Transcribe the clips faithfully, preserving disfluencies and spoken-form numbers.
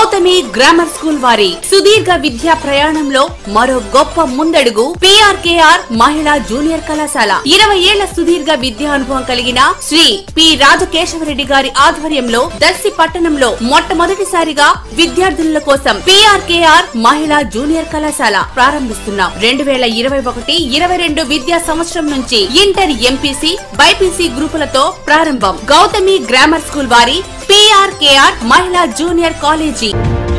Gautami grammar school వారి సుదీర్ఘ విద్యా ప్రయాణంలో మరో గొప్ప ముందడుగు పీఆర్కేఆర్ మహిళా జూనియర్ కళాశాల. ఇరవై ఏళ్ల సుదీర్ఘ విద్యా అనుభవం కలిగిన శ్రీ పి రాజకేశవరెడ్డి గారి ఆధ్వర్యంలో దర్శి పట్టణంలో మొట్టమొదటిసారిగా విద్యార్థుల కోసం పీఆర్కేఆర్ మహిళా జూనియర్ కళాశాల ప్రారంభిస్తున్నాం. రెండు వేల ఇరవై ఒకటి ఇరవై రెండు విద్యా సంవత్సరం నుంచి ఇంటర్ ఎంపీసీ బైపీసీ గ్రూపులతో ప్రారంభం. గౌతమి గ్రామర్ స్కూల్ వారి పీఆర్కేఆర్ మహిళా జూనియర్ కాలేజీ.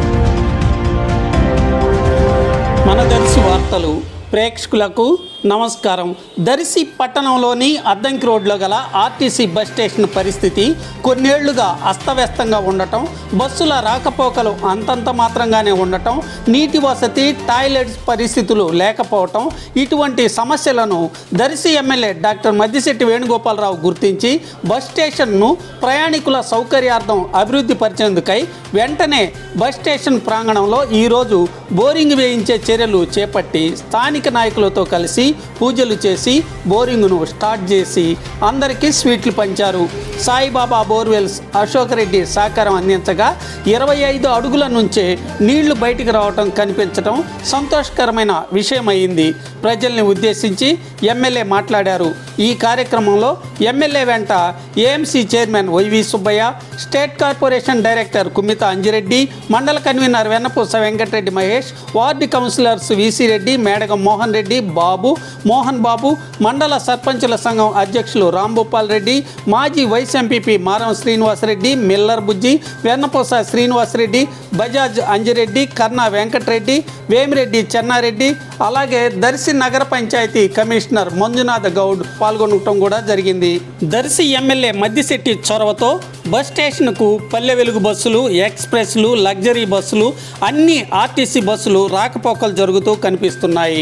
మన దర్శి వార్తలు ప్రేక్షకులకు నమస్కారం. దర్శి పట్టణంలోని అద్దంకి రోడ్లో గల ఆర్టీసీ బస్ స్టేషన్ పరిస్థితి కొన్నేళ్లుగా అస్తవ్యస్తంగా ఉండటం, బస్సుల రాకపోకలు అంతంత మాత్రంగానే ఉండటం, నీటి వసతి, టాయిలెట్స్ పరిస్థితులు లేకపోవటం, ఇటువంటి సమస్యలను దర్శి ఎమ్మెల్యే డాక్టర్ మద్దిశెట్టి వేణుగోపాలరావు గుర్తించి బస్ స్టేషన్ను ప్రయాణికుల సౌకర్యార్థం అభివృద్ధి పరిచేందుకై వెంటనే బస్ స్టేషన్ ప్రాంగణంలో ఈరోజు బోరింగ్ వేయించే చర్యలు చేపట్టి స్థానిక నాయకులతో కలిసి పూజలు చేసి బోరింగ్ను స్టార్ట్ చేసి అందరికీ స్వీట్లు పంచారు. సాయిబాబా బోర్వెల్స్ అశోక్ రెడ్డి సహకారం అందించగా ఇరవై ఐదు అడుగుల నుంచే నీళ్లు బయటికి రావటం కనిపించడం సంతోషకరమైన విషయమైంది. ప్రజల్ని ఉద్దేశించి ఎమ్మెల్యే మాట్లాడారు. ఈ కార్యక్రమంలో ఎమ్మెల్యే వెంట AMC chairman YV Subbaiah, state corporation director Kumitha Anjireddy, mandal convener Vennapusa Venkatareddy Mahesh, ward councillors VC Reddy, Medagam Mohan Reddy, Babu Mohan Babu, mandal సర్పంచుల సంఘం అధ్యక్షులు రాంభూపాల్ రెడ్డి, మాజీ వైస్ ఎంపీపీ మారం శ్రీనివాసరెడ్డి, మిల్లర్ బుజ్జి, వెన్నపూస శ్రీనివాసరెడ్డి, బజాజ్ అంజిరెడ్డి, కర్ణ వెంకటరెడ్డి, వేమిరెడ్డి చెన్నారెడ్డి, అలాగే దర్శి నగర పంచాయతీ కమిషనర్ మంజునాథ్ గౌడ్ పాల్గొనడం కూడా జరిగింది. దర్శి ఎమ్మెల్యే మద్దిశెట్టి చొరవతో బస్ స్టేషన్కు పల్లె వెలుగు బస్సులు, ఎక్స్ప్రెస్లు, లగ్జరీ బస్సులు, అన్ని ఆర్టీసీ బస్సులు రాకపోకలు జరుగుతూ కనిపిస్తున్నాయి.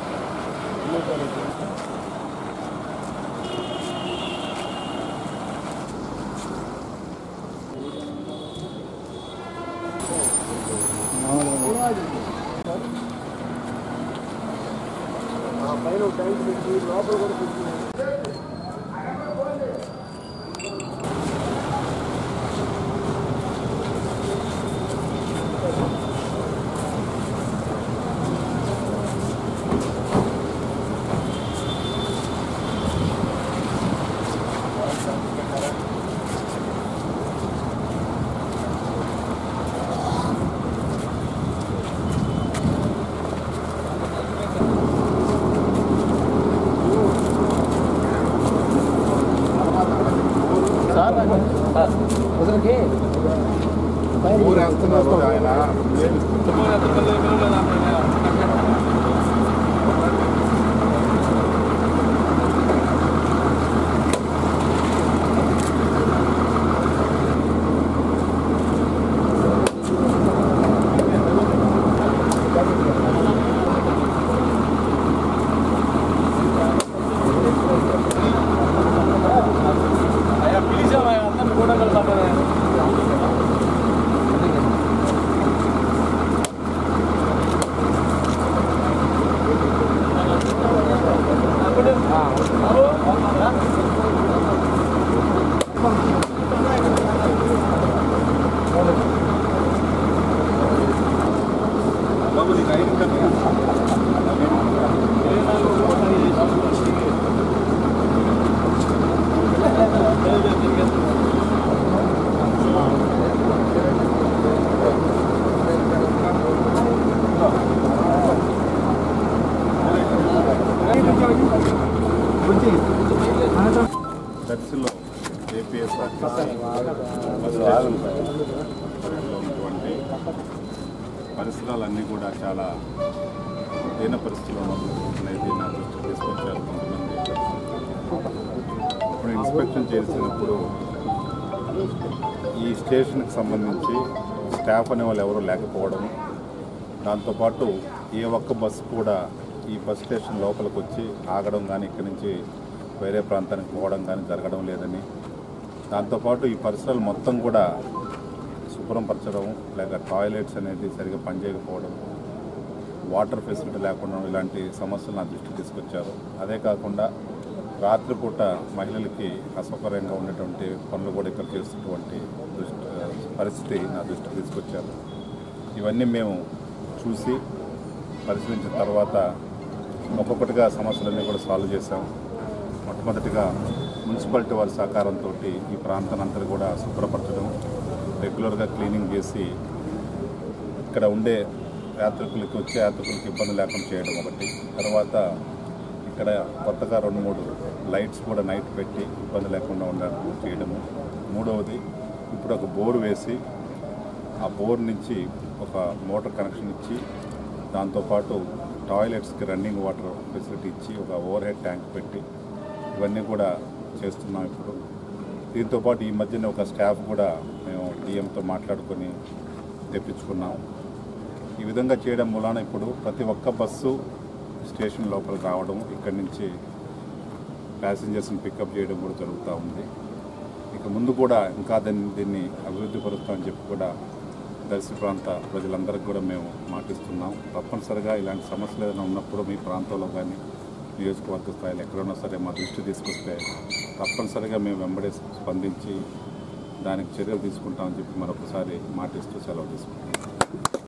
దర్శిలో ఏపీఎస్ ఉన్నటువంటి పరిసరాలన్నీ కూడా చాలా దీన పరిస్థితుల్లో అనేది నా దృష్టికి తీసుకొచ్చారు కొంతమంది. ఇప్పుడు ఇన్స్పెక్షన్ చేసినప్పుడు ఈ స్టేషన్కి సంబంధించి స్టాఫ్ అనే వాళ్ళు ఎవరూ లేకపోవడం, దాంతోపాటు ఏ ఒక్క బస్సు కూడా ఈ బస్ స్టేషన్ లోపలికి వచ్చి ఆగడం కానీ ఇక్కడి నుంచి వేరే ప్రాంతానికి పోవడం కానీ జరగడం లేదని, దాంతోపాటు ఈ పరిసరాలు మొత్తం కూడా శుభ్రంపరచడం, లేక టాయిలెట్స్ అనేది సరిగా పనిచేయకపోవడం, వాటర్ ఫెసిలిటీ లేకుండా ఇలాంటి సమస్యలు నా దృష్టికి తీసుకొచ్చారు. అదే కాకుండా రాత్రిపూట మహిళలకి అసౌకర్యంగా ఉండేటువంటి పనులు కూడా ఇక్కడ చేస్తున్నటువంటి దృష్టి పరిస్థితి నా దృష్టికి తీసుకొచ్చారు. ఇవన్నీ మేము చూసి పరిశీలించిన తర్వాత ఒక్కొక్కటిగా సమస్యలన్నీ కూడా సాల్వ్ చేశాం. మొట్టమొదటిగా మున్సిపాలిటీ వారి సహకారంతో ఈ ప్రాంతానంతా కూడా శుభ్రపరచడం, రెగ్యులర్గా క్లీనింగ్ చేసి ఇక్కడ ఉండే యాత్రికులకి వచ్చే యాత్రికులకి ఇబ్బంది లేకుండా చేయడం ఒకటి. తర్వాత ఇక్కడ కొత్తగా రెండు మూడు లైట్స్ కూడా నైట్ పెట్టి ఇబ్బంది లేకుండా ఉండడం చేయడము. మూడవది ఇప్పుడు ఒక బోర్ వేసి ఆ బోర్ నుంచి ఒక మోటార్ కనెక్షన్ ఇచ్చి దాంతోపాటు టాయిలెట్స్కి రన్నింగ్ వాటర్ ఫెసిలిటీ ఇచ్చి ఒక ఓవర్ హెడ్ ట్యాంక్ పెట్టి ఇవన్నీ కూడా చేస్తున్నాం. ఇప్పుడు దీంతోపాటు ఈ మధ్యన ఒక స్టాఫ్ కూడా మేము డిఎంతో మాట్లాడుకొని తెప్పించుకున్నాం. ఈ విధంగా చేయడం మూలాన ఇప్పుడు ప్రతి ఒక్క బస్సు స్టేషన్ లోపలికి రావడం, ఇక్కడి నుంచి ప్యాసింజర్స్ని పికప్ చేయడం కూడా జరుగుతూ ఉంది. ఇక ముందు కూడా ఇంకా దీన్ని దీన్ని అభివృద్ధి పరుస్తామని చెప్పి కూడా దర్శి ప్రాంత ప్రజలందరికీ కూడా మేము మాటిస్తున్నాం. తప్పనిసరిగా ఇలాంటి సమస్యలు ఏదైనా ఉన్నప్పుడు మీ ప్రాంతంలో కానీ నియోజకవర్గ స్థాయిలో ఎక్కడున్నా సరే మా దృష్టి తీసుకొస్తే తప్పనిసరిగా మేము వెంబడి స్పందించి దానికి చర్యలు తీసుకుంటామని చెప్పి మరొకసారి మాటిస్తూ సెలవు తీసుకుంటాం.